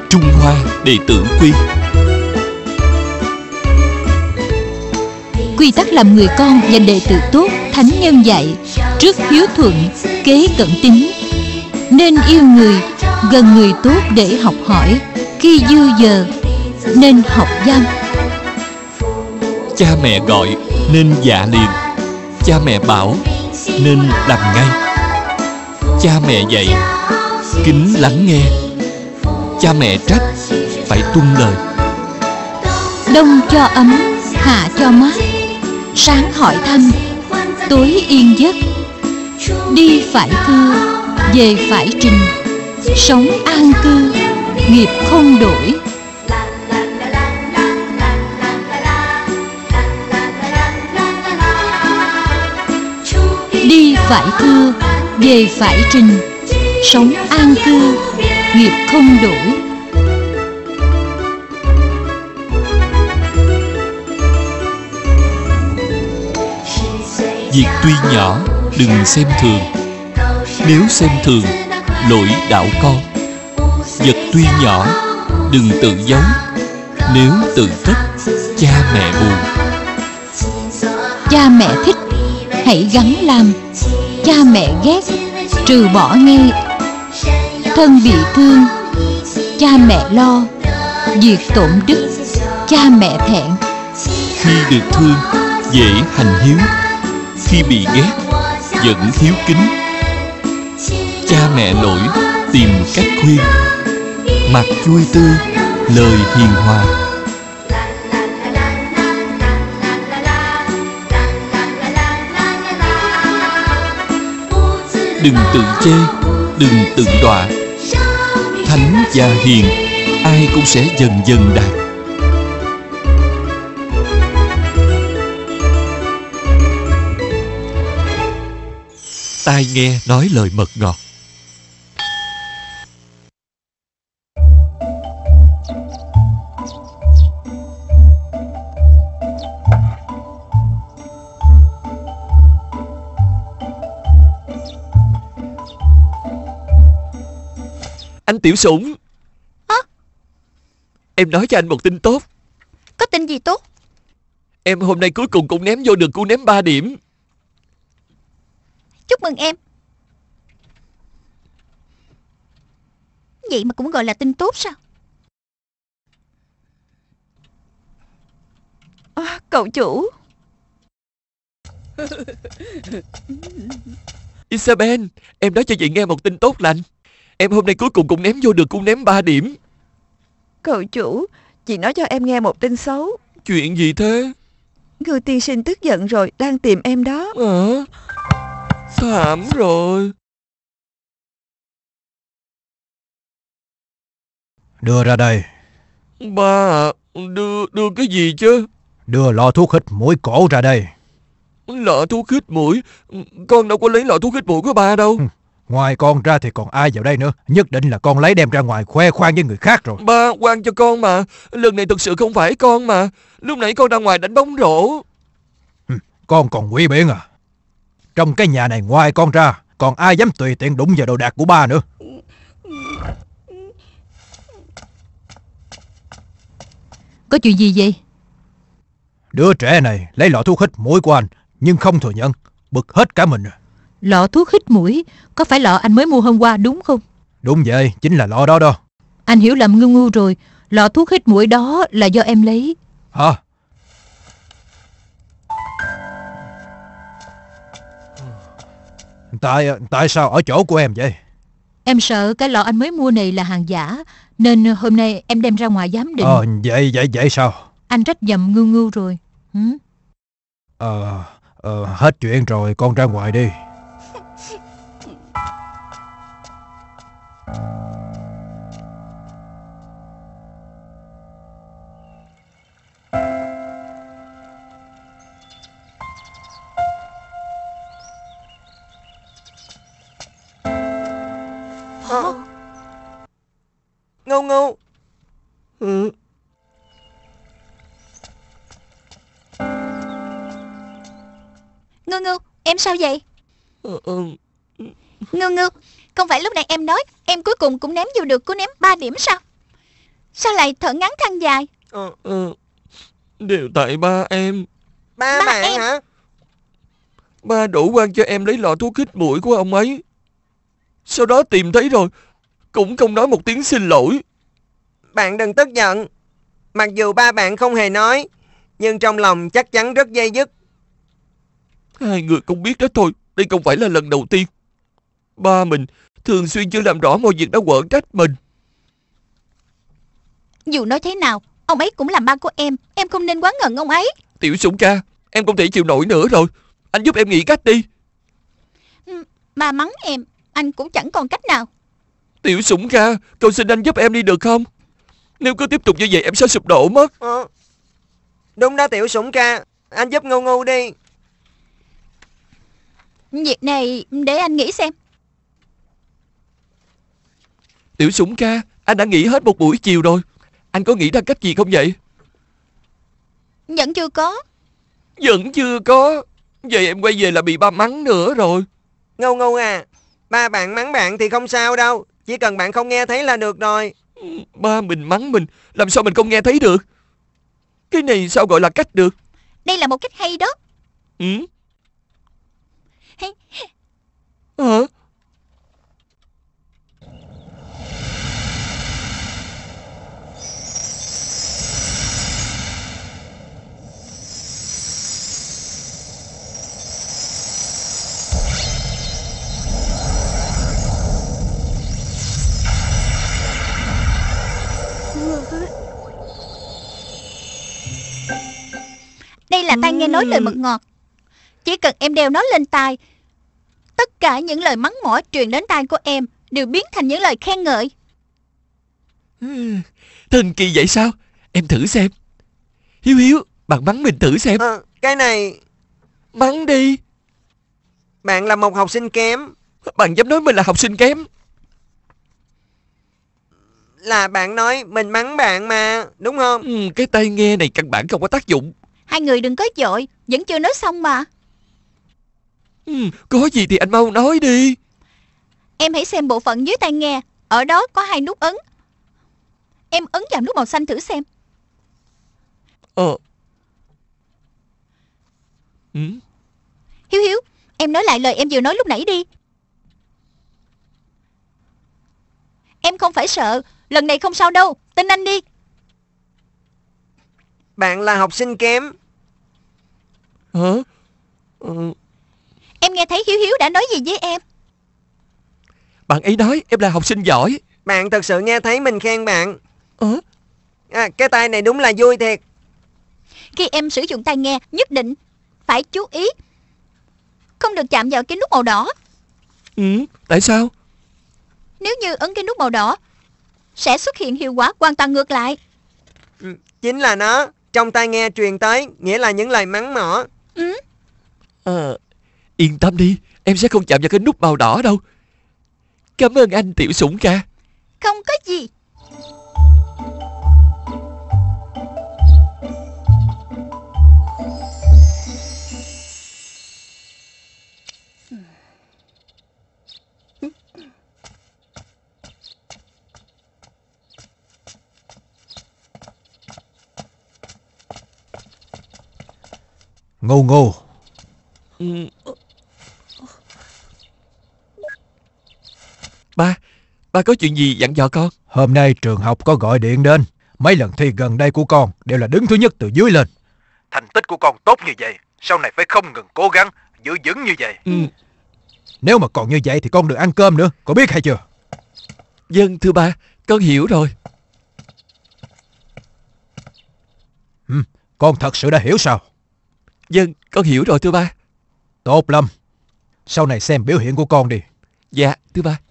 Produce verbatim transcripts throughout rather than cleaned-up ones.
Trung Hoa Đệ Tử Quy. Quy tắc làm người con và đệ tử tốt, thánh nhân dạy: trước hiếu thuận, kế cẩn tín. Nên yêu người, gần người tốt để học hỏi. Khi dư giờ, nên học văn. Cha mẹ gọi nên dạ liền. Cha mẹ bảo nên làm ngay. Cha mẹ dạy kính lắng nghe. Cha mẹ trách phải tuân lời. Đông cho ấm, hạ cho mát. Sáng hỏi thăm, tối yên giấc. Đi phải thưa, về phải trình. Sống an cư, nghiệp không đổi. Đi phải thưa, về phải trình. Sống an cư, nghiệp không đổi. Việc tuy nhỏ đừng xem thường. Nếu xem thường lỗi đạo con. Vật tuy nhỏ đừng tự giấu. Nếu tự cất cha mẹ buồn. Cha mẹ thích hãy gắn làm. Cha mẹ ghét trừ bỏ ngay. Thân bị thương cha mẹ lo. Việc tổn đức cha mẹ thẹn. Khi được thương dễ hành hiếu. Khi bị ghét vẫn hiếu kính. Cha mẹ lỗi tìm cách khuyên. Mặt vui tươi lời hiền hòa. Đừng tự chê, đừng tự đọa. Thánh và hiền ai cũng sẽ dần dần đạt. Tai nghe nói lời mật ngọt. Anh Tiểu Sủng. Hả? Em nói cho anh một tin tốt. Có tin gì tốt? Em hôm nay cuối cùng cũng ném vô được cú ném ba điểm. Chúc mừng em. Vậy mà cũng gọi là tin tốt sao? À, cậu chủ. Isabel, em nói cho chị nghe một tin tốt lành. Em hôm nay cuối cùng cũng ném vô được cú ném ba điểm. Cậu chủ, chị nói cho em nghe một tin xấu. Chuyện gì thế? Người tiên sinh tức giận rồi, đang tìm em đó. Hả? Thảm rồi. Đưa ra đây. Ba, đưa, đưa cái gì chứ? Đưa lọ thuốc hít mũi cổ ra đây. Lọ thuốc hít mũi? Con đâu có lấy lọ thuốc hít mũi của ba đâu. Ngoài con ra thì còn ai vào đây nữa. Nhất định là con lấy đem ra ngoài khoe khoang với người khác rồi. Ba, quan cho con mà. Lần này thực sự không phải con mà. Lúc nãy con ra ngoài đánh bóng rổ. Con còn quỷ biện à? Trong cái nhà này ngoài con ra, còn ai dám tùy tiện đụng vào đồ đạc của ba nữa. Có chuyện gì vậy? Đứa trẻ này lấy lọ thuốc hít mũi của anh, nhưng không thừa nhận. Bực hết cả mình. Lọ thuốc hít mũi? Có phải lọ anh mới mua hôm qua đúng không? Đúng vậy, chính là lọ đó đó. Anh hiểu lầm ngu ngu rồi. Lọ thuốc hít mũi đó là do em lấy. Hả? Tại tại sao ở chỗ của em vậy? Em sợ cái lọ anh mới mua này là hàng giả, nên hôm nay em đem ra ngoài giám định. Ờ, vậy vậy vậy sao? Anh trách nhầm ngu ngu rồi. Hử? Ờ, ờ, hết chuyện rồi, con ra ngoài đi. Hả? Ngâu Ngâu. Ừ. Ngưu Ngưu, em sao vậy? Ừ, ừ. Ngưu Ngưu, không phải lúc này em nói em cuối cùng cũng ném vô được cú ném ba điểm sao? Sao lại thở ngắn than dài? Ờ, Ờ, Đều tại ba em. ba, Ba bạn em. hả? Ba đổ quan cho em lấy lọ thuốc hít mũi của ông ấy. Sau đó tìm thấy rồi, cũng không nói một tiếng xin lỗi. Bạn đừng tức giận. Mặc dù ba bạn không hề nói, nhưng trong lòng chắc chắn rất dây dứt. Hai người không biết đó thôi. Đây không phải là lần đầu tiên. Ba mình thường xuyên chưa làm rõ mọi việc đã quở trách mình. Dù nói thế nào, ông ấy cũng là ba của em. Em không nên quá ngần ông ấy. Tiểu Sủng ca, em không thể chịu nổi nữa rồi. Anh giúp em nghĩ cách đi. Ba mắng em, anh cũng chẳng còn cách nào. Tiểu Sủng ca, cầu xin anh giúp em đi được không? Nếu cứ tiếp tục như vậy em sẽ sụp đổ mất. Ờ, đúng đó Tiểu Sủng ca. Anh giúp Ngu Ngu đi. Việc này để anh nghĩ xem. Tiểu Sủng ca, anh đã nghỉ hết một buổi chiều rồi. Anh có nghĩ ra cách gì không vậy? Vẫn chưa có. Vẫn chưa có. Vậy em quay về là bị ba mắng nữa rồi. Ngu Ngu à, ba bạn mắng bạn thì không sao đâu. Chỉ cần bạn không nghe thấy là được rồi. Ba mình mắng mình, làm sao mình không nghe thấy được? Cái này sao gọi là cách được? Đây là một cách hay đó. Ừ? Hay. Hả? Đây là tai nghe nói lời mật ngọt. Chỉ cần em đeo nó lên tai, tất cả những lời mắng mỏ truyền đến tai của em đều biến thành những lời khen ngợi. Thần kỳ vậy sao? Em thử xem. Hiếu Hiếu, bạn mắng mình thử xem. Ờ, cái này... Mắng đi. Bạn là một học sinh kém. Bạn dám nói mình là học sinh kém? Là bạn nói mình mắng bạn mà, đúng không? Ừ, cái tai nghe này căn bản không có tác dụng. Hai người đừng có vội, vẫn chưa nói xong mà. Ừ, có gì thì anh mau nói đi. Em hãy xem bộ phận dưới tai nghe. Ở đó có hai nút ấn. Em ấn vào nút màu xanh thử xem. Ờ. Ừ. Hiếu Hiếu, em nói lại lời em vừa nói lúc nãy đi. Em không phải sợ, lần này không sao đâu, tin anh đi. Bạn là học sinh kém. Hả? Ừ. Em nghe thấy Hiếu Hiếu đã nói gì với em? Bạn ấy nói em là học sinh giỏi. Bạn thật sự nghe thấy mình khen bạn. Ờ? À, cái tai này đúng là vui thiệt. Khi em sử dụng tai nghe, nhất định phải chú ý không được chạm vào cái nút màu đỏ. Ừ, tại sao? Nếu như ấn cái nút màu đỏ, sẽ xuất hiện hiệu quả hoàn toàn ngược lại. Ừ, chính là nó. Trong tai nghe truyền tới, nghĩa là những lời mắng mỏ. Ừ. Ờ, yên tâm đi, em sẽ không chạm vào cái nút màu đỏ đâu. Cảm ơn anh Tiểu Sủng ca. Không có gì. Ngu Ngu. Ừ. Ba, ba có chuyện gì dặn dò con? Hôm nay trường học có gọi điện đến. Mấy lần thi gần đây của con đều là đứng thứ nhất từ dưới lên. Thành tích của con tốt như vậy, sau này phải không ngừng cố gắng, giữ vững như vậy. Ừ. Nếu mà còn như vậy thì con đừng ăn cơm nữa, có biết hay chưa? Vâng thưa ba, con hiểu rồi. Ừ, con thật sự đã hiểu sao? Vâng, con hiểu rồi thưa ba. Tốt lắm. Sau này xem biểu hiện của con đi. Dạ thưa ba.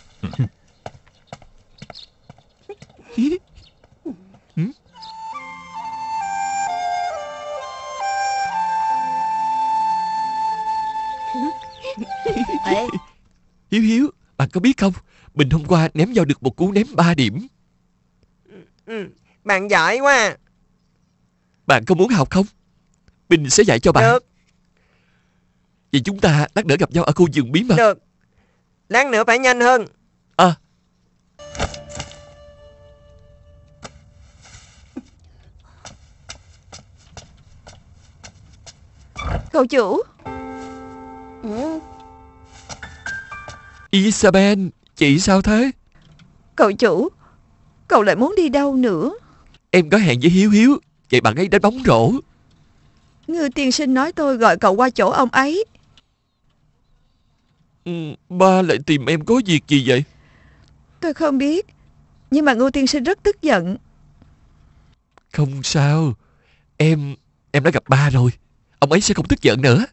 Hiếu Hiếu, bạn có biết không, mình hôm qua ném vào được một cú ném ba điểm. Ừ, bạn giỏi quá à. Bạn có muốn học không? Mình sẽ dạy cho bạn. Được. Vậy chúng ta lát nữa gặp nhau ở khu vườn bí mật. Được. Lát nữa phải nhanh hơn. À. Cậu chủ. Isabel, chị sao thế? Cậu chủ, cậu lại muốn đi đâu nữa? Em có hẹn với Hiếu Hiếu, vậy bạn ấy đánh bóng rổ. Ngư tiên sinh nói tôi gọi cậu qua chỗ ông ấy. Ừ, ba lại tìm em có việc gì vậy? Tôi không biết, nhưng mà Ngư tiên sinh rất tức giận. Không sao, Em Em đã gặp ba rồi, ông ấy sẽ không tức giận nữa.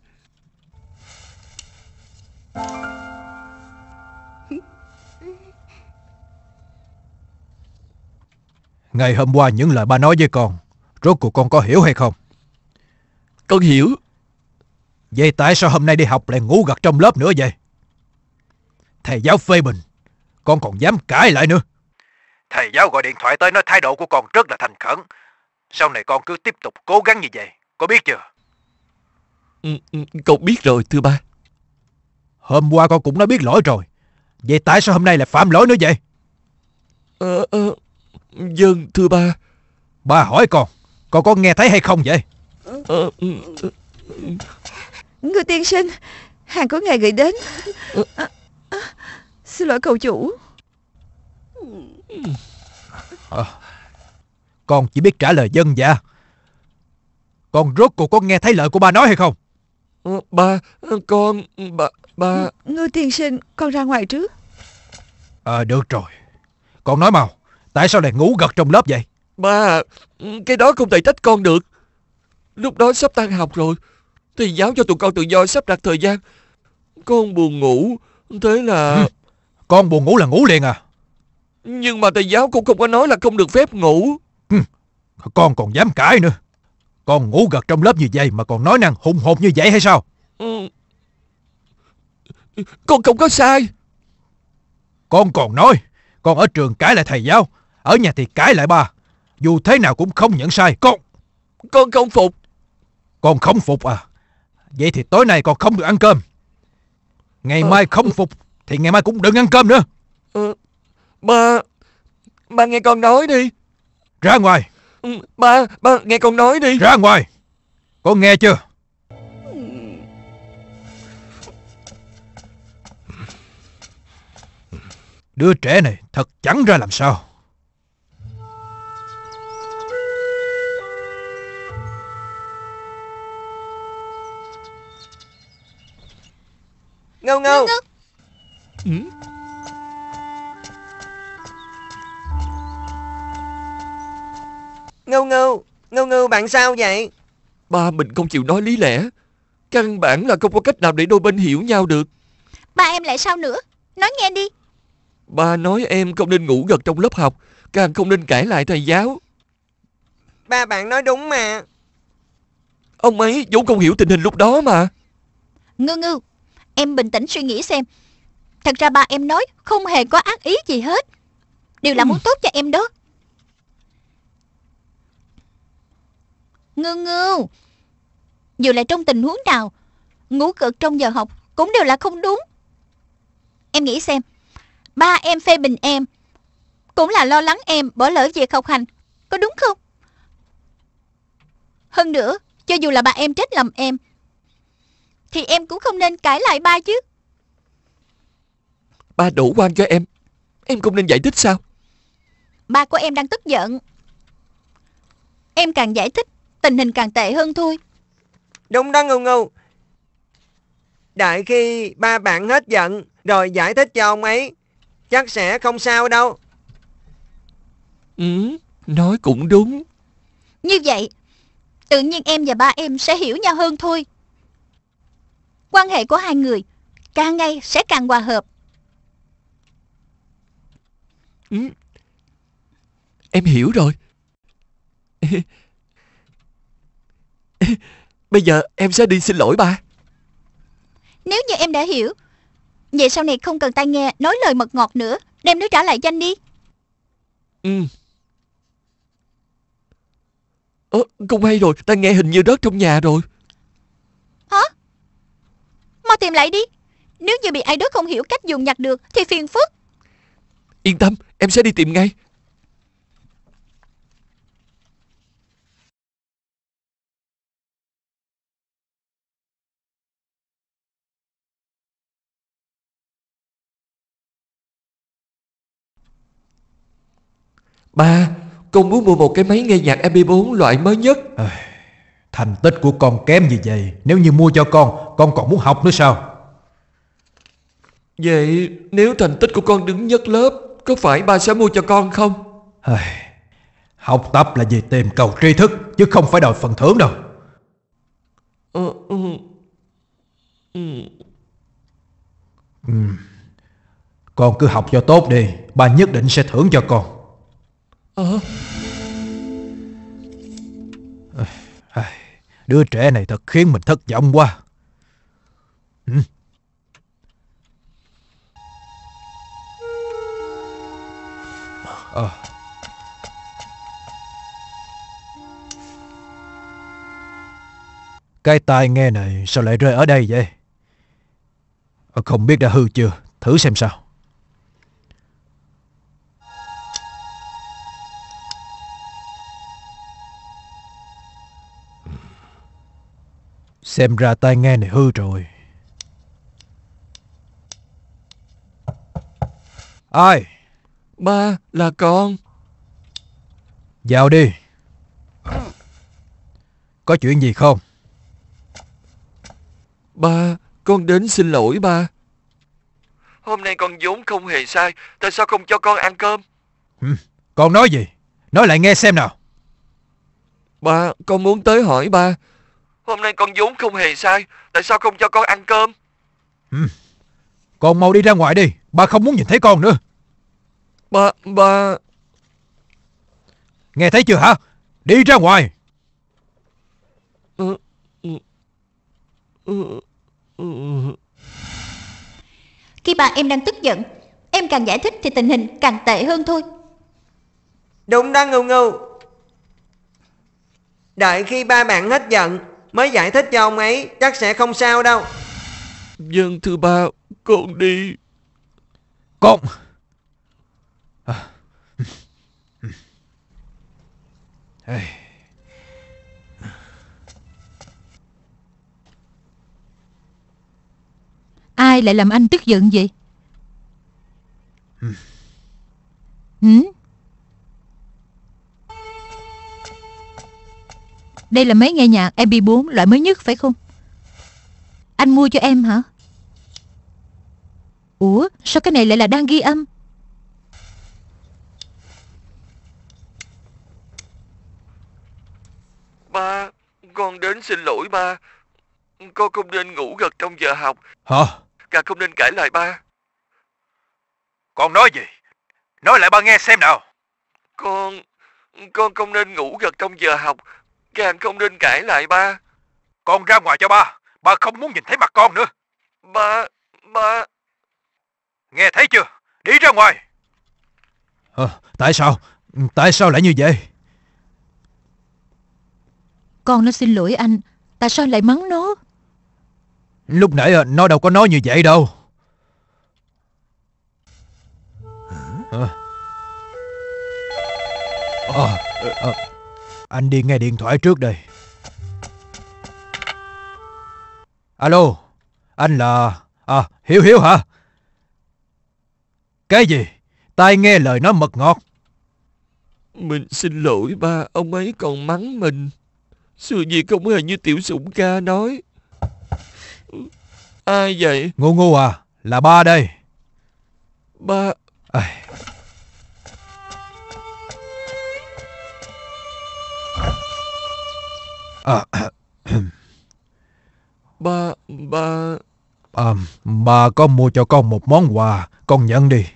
Ngày hôm qua những lời ba nói với con, rốt cuộc con có hiểu hay không? Con hiểu. Vậy tại sao hôm nay đi học lại ngủ gật trong lớp nữa vậy? Thầy giáo phê bình, con còn dám cãi lại nữa. Thầy giáo gọi điện thoại tới nói thái độ của con rất là thành khẩn. Sau này con cứ tiếp tục cố gắng như vậy, có biết chưa? Ừ, ừ, con biết rồi thưa ba. Hôm qua con cũng đã biết lỗi rồi, vậy tại sao hôm nay lại phạm lỗi nữa vậy? Ờ, ờ, vâng thưa ba. Ba hỏi con, con có nghe thấy hay không vậy? Ờ, ừ, ừ. Ngư tiên sinh, hàng của ngài gửi đến. À, à, xin lỗi cậu chủ. À, con chỉ biết trả lời dân dạ. Con rốt cuộc có nghe thấy lời của ba nói hay không? Ờ, ba, con, ba, ba. Ngư tiên sinh, con ra ngoài trước. À, được rồi. Con nói mau, tại sao lại ngủ gật trong lớp vậy? Ba, cái đó không thể trách con được. Lúc đó sắp tan học rồi, thầy giáo cho tụi con tự do sắp đặt thời gian. Con buồn ngủ, thế là... Ừ, con buồn ngủ là ngủ liền à? Nhưng mà thầy giáo cũng không có nói là không được phép ngủ. Ừ, con còn dám cãi nữa. Con ngủ gật trong lớp như vậy mà còn nói năng hùng hồn như vậy hay sao? Ừ. Con không có sai. Con còn nói con ở trường cãi lại thầy giáo, ở nhà thì cãi lại ba. Dù thế nào cũng không nhận sai. Con Con không phục. Con không phục à? Vậy thì tối nay con không được ăn cơm. Ngày ờ, mai không phục thì ngày mai cũng đừng ăn cơm nữa. ờ, Ba Ba nghe con nói đi. Ra ngoài. Ừ, Ba Ba nghe con nói đi. Ra ngoài. Con nghe chưa? Đứa trẻ này thật chẳng ra làm sao. Ngâu ngâu. Ừ? Ngâu ngâu. Ngâu ngâu, bạn sao vậy? Ba mình không chịu nói lý lẽ. Căn bản là không có cách nào để đôi bên hiểu nhau được. Ba em lại sao nữa? Nói nghe đi. Ba nói em không nên ngủ gật trong lớp học, càng không nên cãi lại thầy giáo. Ba bạn nói đúng mà. Ông ấy vốn không hiểu tình hình lúc đó mà. Ngư ngư, em bình tĩnh suy nghĩ xem. Thật ra ba em nói không hề có ác ý gì hết, đều là muốn tốt cho em đó. Ngư ngư, dù là trong tình huống nào, ngủ gật trong giờ học cũng đều là không đúng. Em nghĩ xem, ba em phê bình em cũng là lo lắng em bỏ lỡ việc học hành, có đúng không? Hơn nữa, cho dù là ba em trách lầm em thì em cũng không nên cãi lại ba chứ. Ba đổ oan cho em, em không nên giải thích sao? Ba của em đang tức giận. Em càng giải thích, tình hình càng tệ hơn thôi. Đúng đó Ngâu Ngâu. Đợi khi ba bạn hết giận rồi giải thích cho ông ấy, chắc sẽ không sao đâu. Ừ, nói cũng đúng. Như vậy, tự nhiên em và ba em sẽ hiểu nhau hơn thôi. Quan hệ của hai người càng ngày sẽ càng hòa hợp. Ừ, em hiểu rồi. Bây giờ em sẽ đi xin lỗi ba. Nếu như em đã hiểu, vậy sau này không cần tai nghe nói lời mật ngọt nữa, đem nó trả lại cho anh đi. Ừ. Ơ, không hay rồi, ta nghe hình như rớt trong nhà rồi. Hả? Mau tìm lại đi. Nếu như bị ai đó không hiểu cách dùng nhặt được thì phiền phức. Yên tâm, em sẽ đi tìm ngay. Ba, con muốn mua một cái máy nghe nhạc em pê bốn loại mới nhất. À, thành tích của con kém như vậy, nếu như mua cho con, con còn muốn học nữa sao? Vậy nếu thành tích của con đứng nhất lớp, có phải ba sẽ mua cho con không? À, học tập là vì tìm cầu tri thức, chứ không phải đòi phần thưởng đâu. Ừ, ừ, ừ. Ừ. Con cứ học cho tốt đi, ba nhất định sẽ thưởng cho con. Ờ. À, đứa trẻ này thật khiến mình thất vọng quá. Ừ. À. Cái tai nghe này sao lại rơi ở đây vậy? À, không biết đã hư chưa, thử xem sao. Xem ra tai nghe này hư rồi. Ai? Ba, là con. Vào đi. Có chuyện gì không? Ba, con đến xin lỗi ba. Hôm nay con vốn không hề sai, tại sao không cho con ăn cơm? Ừ. Con nói gì? Nói lại nghe xem nào. Ba, con muốn tới hỏi ba. Hôm nay con vốn không hề sai, tại sao không cho con ăn cơm? Ừ. Con mau đi ra ngoài đi, ba không muốn nhìn thấy con nữa. Ba, ba... Nghe thấy chưa hả? Đi ra ngoài. Ừ, ừ, ừ, ừ. Khi ba em đang tức giận, em càng giải thích thì tình hình càng tệ hơn thôi. Đúng đó Ngưu Ngưu. Đợi khi ba bạn hết giận mới giải thích cho ông ấy, chắc sẽ không sao đâu. Vâng thưa ba, con đi. Con à. Ai lại làm anh tức giận vậy? Ừ. Ừ? Đây là máy nghe nhạc em pê bốn loại mới nhất phải không? Anh mua cho em hả? Ủa, sao cái này lại là đang ghi âm? Ba, con đến xin lỗi ba. Con không nên ngủ gật trong giờ học. Hả? Càng không nên cãi lời ba. Con nói gì? Nói lại ba nghe xem nào. Con... Con không nên ngủ gật trong giờ học. Càng không nên cãi lại ba. Con ra ngoài cho ba. Ba không muốn nhìn thấy mặt con nữa. Ba... Ba... Nghe thấy chưa? Đi ra ngoài. À, tại sao? Tại sao lại như vậy? Con nó xin lỗi anh. Tại sao lại mắng nó? Lúc nãy nó đâu có nói như vậy đâu. À. À, à, anh đi nghe điện thoại trước đây. Alo, anh là... À, Hiếu Hiếu hả? Cái gì? Tai nghe lời nói mật ngọt. Mình xin lỗi ba, ông ấy còn mắng mình. Sự việc không hề như Tiểu Sủng ca nói. Ai vậy? Ngu ngu à, là ba đây. Ba... À. À, Ba... Ba... À, bà có mua cho con một món quà, con nhận đi.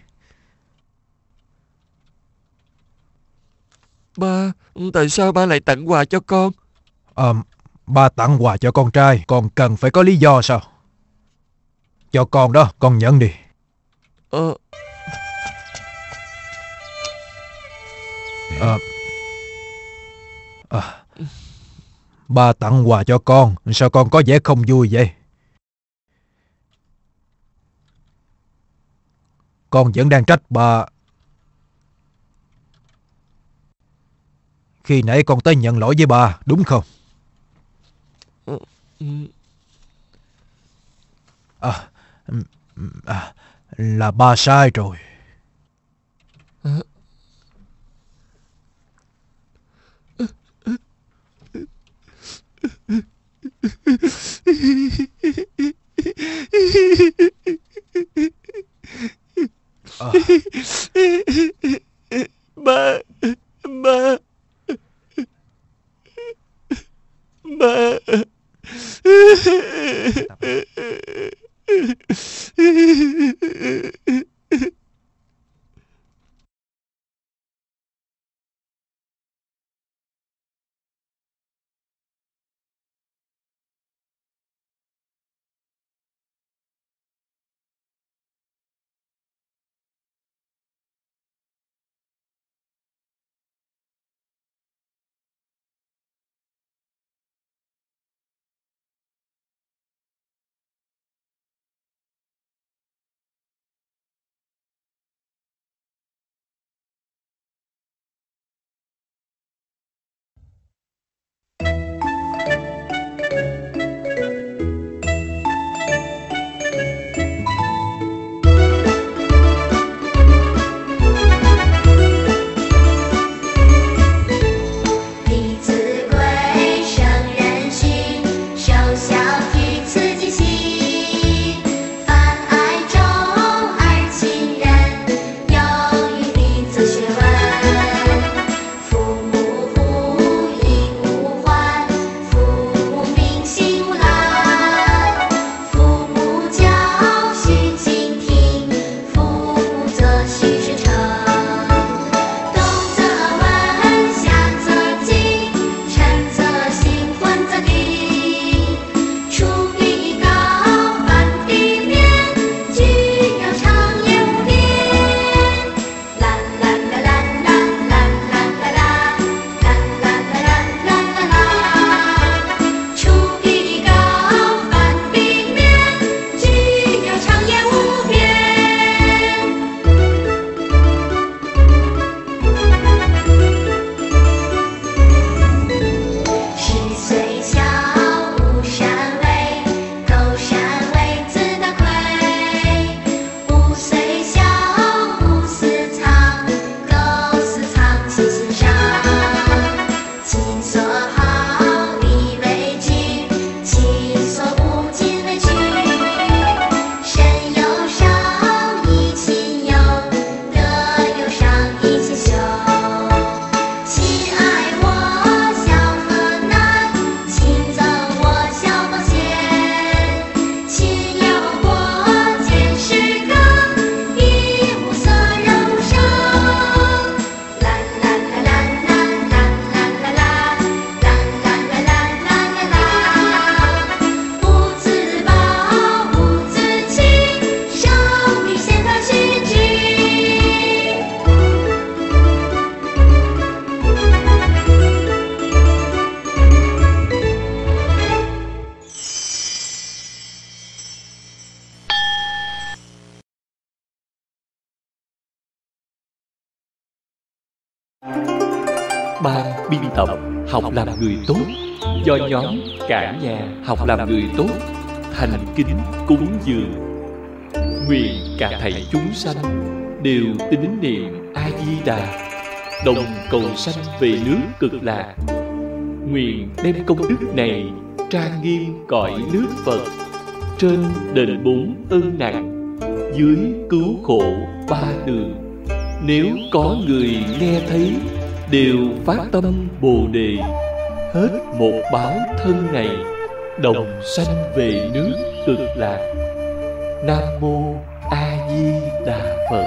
Ba, tại sao ba lại tặng quà cho con? À, ba tặng quà cho con trai, còn cần phải có lý do sao? Cho con đó, con nhận đi. Ờ... À, à, ba tặng quà cho con, sao con có vẻ không vui vậy? Con vẫn đang trách bà. Khi nãy con tới nhận lỗi với bà, đúng không? À, à, là ba sai rồi. Ban biên tập Học làm người tốt do nhóm Cả nhà học làm người tốt thành kính cúng dường. Nguyện cả thảy chúng sanh đều tín niệm A Di Đà, đồng cầu sanh về nước Cực Lạc. Nguyện đem công đức này trang nghiêm cõi nước Phật, trên đền bốn ân nặng, dưới cứu khổ ba đường. Nếu có người nghe thấy đều phát tâm Bồ Đề, hết một báo thân này, đồng sanh về nước Cực Lạc. Nam Mô A Di Đà Phật.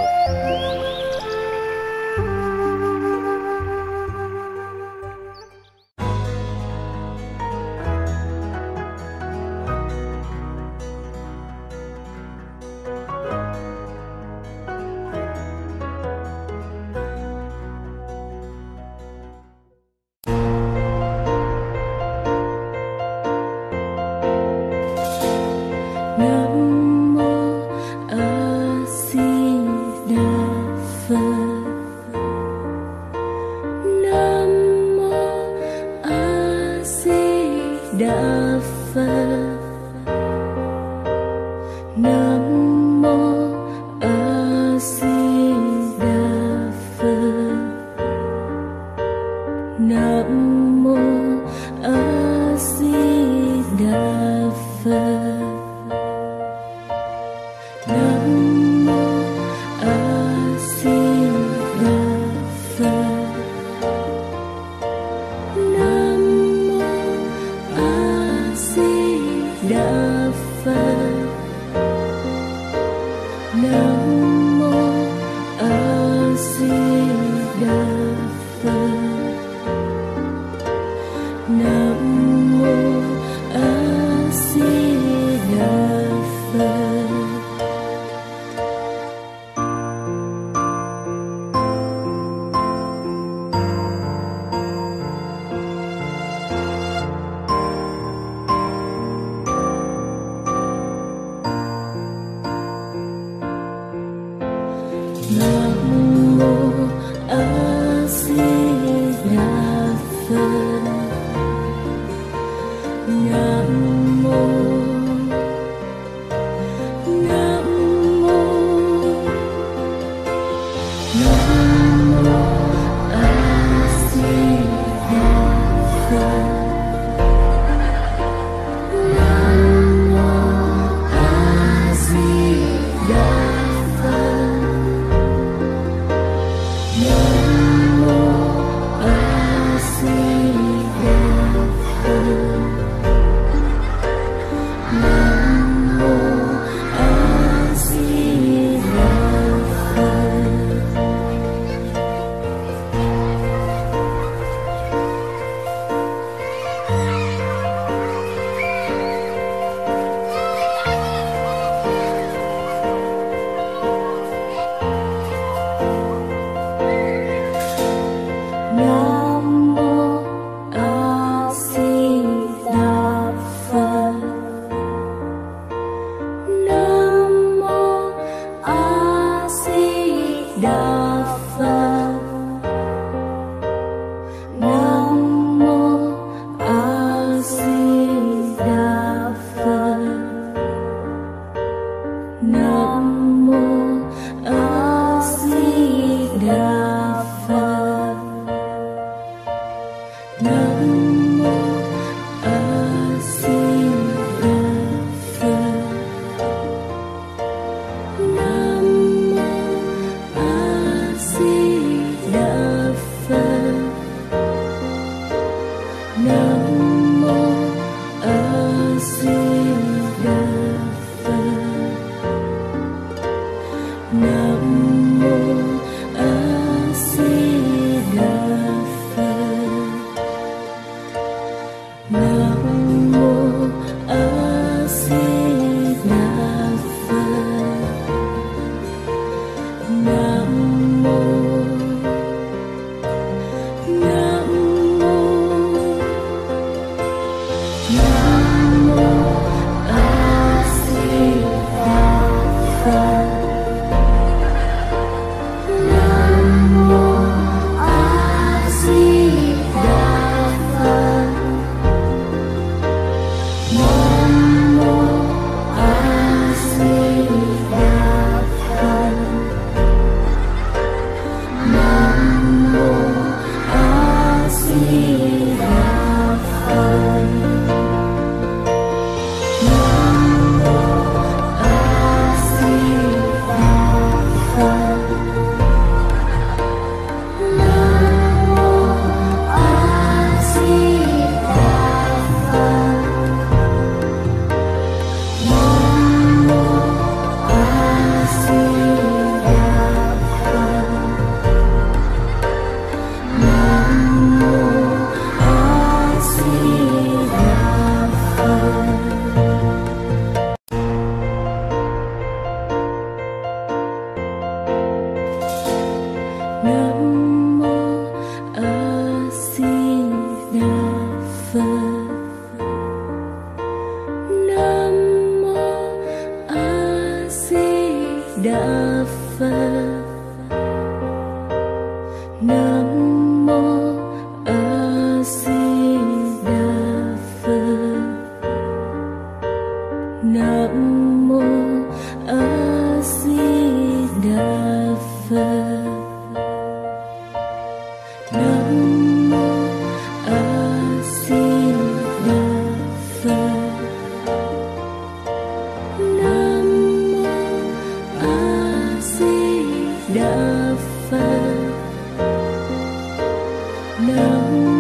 Nam